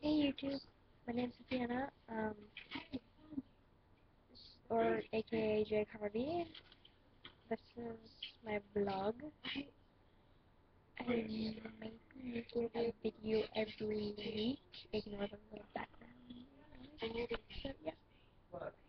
Hey YouTube, my name's Sofiana, or aka Jake Harvey. This is my blog. I maybe make a video every week. Ignore the little background noise. But yeah.